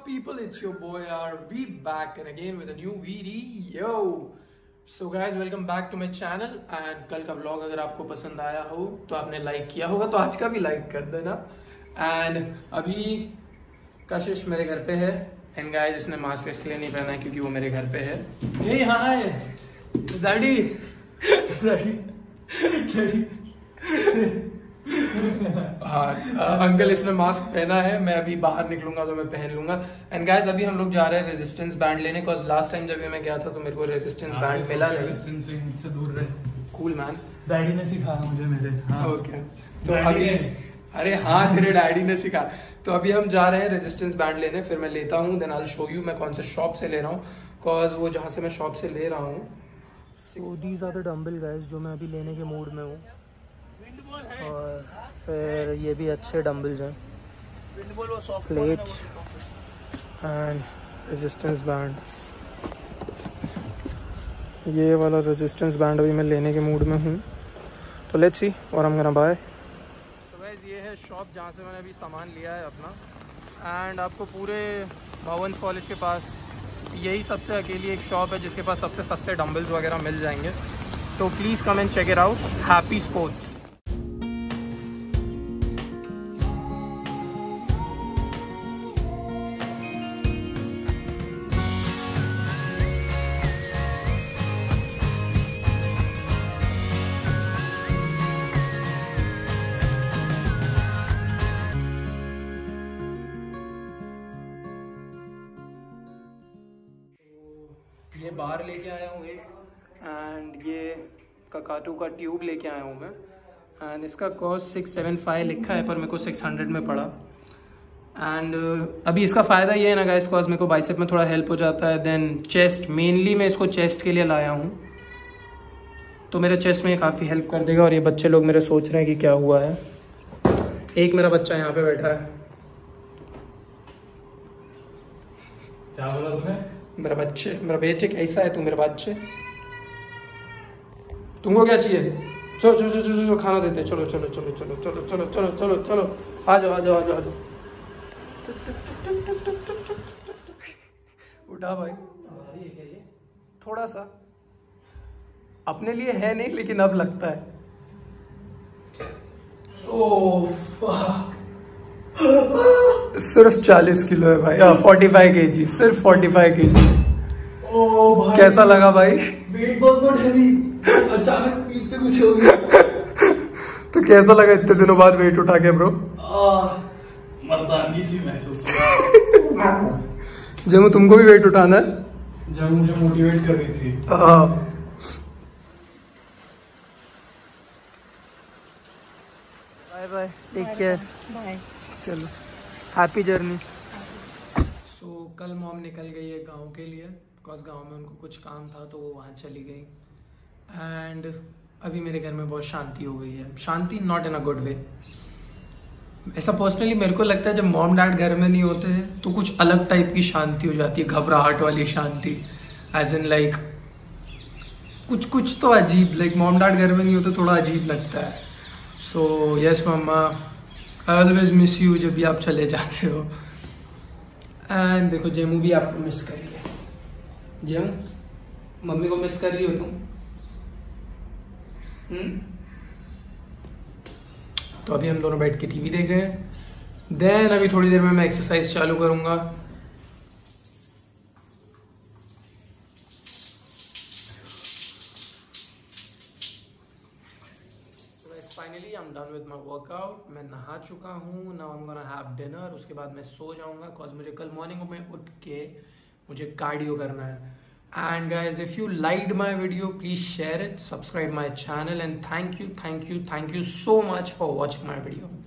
people, it's your boy RV back and again with a new video. So guys, welcome back to my channel and कल का vlog अगर आपको पसंद आया हो तो आपने लाइक किया होगा तो आज का भी लाइक कर देना। एंड अभी कशिश मेरे घर पे है एंड गाइस इसने मास्क इसलिए नहीं पहना है क्योंकि वो मेरे घर पे है। Hey hi daddy daddy daddy हाँ अंकल इसने मास्क पहना है, मैं अभी बाहर निकलूंगा तो मैं पहन लूंगा। एंड गाइस अभी हम लोग जा रहे हैं रेजिस्टेंस बैंड लेने, बिकॉज़ लास्ट टाइम जब मैं गया था तो मेरे को रेजिस्टेंस बैंड मिला नहीं। रेजिस्टेंसिंग से दूर रहे। कूल मैन, डैडी ने सिखाया मुझे मेरे। हाँ ओके तो अभी अरे हाँ तेरे डैडी ने सिखाया। तो अभी हम जा रहे हैं रेजिस्टेंस बैंड लेने, फिर मैं लेता हूँ then I will show you मैं कौन से शॉप से ले रहा हूँ, बिकॉज वो जहाँ से मैं शॉप से ले रहा हूँ। So these are the dumbbell guys जो मैं अभी लेने के मूड में हूँ। और फिर ये भी अच्छे डंबल्स हैं, प्लेट्स एंड रेजिस्टेंस बैंड। ये वाला रेजिस्टेंस बैंड अभी मैं लेने के मूड में हूँ, तो लेट्स सी और हम गोना बाय। तो गाइस ये है शॉप जहाँ से मैंने अभी सामान लिया है अपना। एंड आपको पूरे भवंस कॉलेज के पास यही सबसे अकेली एक शॉप है जिसके पास सबसे सस्ते डंबल्स वगैरह मिल जाएंगे। तो please come and check it out. Happy sports. ये बार लेके आया हूँ एक, एंड ये ककाटू का ट्यूब लेके आया हूँ मैं। एंड इसका कॉस्ट 675 लिखा है पर मेरे को 600 में पड़ा। एंड अभी इसका फ़ायदा ये है ना गाइस, कॉज मेरे को बाइसेप में थोड़ा हेल्प हो जाता है। देन चेस्ट, मेनली मैं इसको चेस्ट के लिए लाया हूँ तो मेरे चेस्ट में ये काफ़ी हेल्प कर देगा। और ये बच्चे लोग मेरे सोच रहे हैं कि क्या हुआ है। एक मेरा बच्चा यहाँ पे बैठा है। क्या बोला तूने? मेरा बेटे कैसा है तू? मेरे बच्चे तुमको क्या चाहिए? चलो चलो चलो चलो खाना देते, चलो चलो चलो चलो चलो चलो चलो चलो चलो आ जाओ आ जाओ आ जाओ आ जाओ। उठा भाई, थोड़ा सा अपने लिए है नहीं लेकिन अब लगता है। ओह सिर्फ 40 किलो है भाई। 45 kg, सिर्फ 45 kg। ओ भाई कैसा लगा भाई? वेट बहुत हैवी, अचानक पीठ पे कुछ हो गया। तो कैसा लगा इतने दिनों बाद वेट उठा के ब्रो? मर्दानगी सी महसूस जब तुमको भी वेट उठाना है? जब मुझे मोटिवेट कर रही थी। Bye bye, take care, bye. चलो हैप्पी जर्नी। सो कल मॉम निकल गई है गांव के लिए, बिकॉज गांव में उनको कुछ काम था तो वो वहाँ चली गई। एंड अभी मेरे घर में बहुत शांति हो गई है। शांति not in a good way. ऐसा पर्सनली मेरे को लगता है जब मॉम डैड घर में नहीं होते हैं तो कुछ अलग टाइप की शांति हो जाती है, घबराहट वाली शांति। एज इन लाइक कुछ तो अजीब, लाइक मॉम डैड घर में नहीं होते थोड़ा अजीब लगता है। So yes mamma, I always miss you जब भी आप चले जाते हो। एंड देखो जेमू भी आपको मिस कर रही है। जेमू मम्मी को मिस कर रही हो तुम? तो अभी हम दोनों बैठ के टीवी देख रहे हैं। देन अभी थोड़ी देर में मैं एक्सरसाइज चालू करूंगा। Finally I am done with my workout. मैं नहा चुका हूँ। Now I am gonna have dinner. उसके बाद मैं सो जाऊंगा बिकॉज मुझे कल मॉर्निंग में उठ के मुझे कार्डियो करना है। And guys if you liked my video please share it, subscribe my channel and thank you so much for watching my video.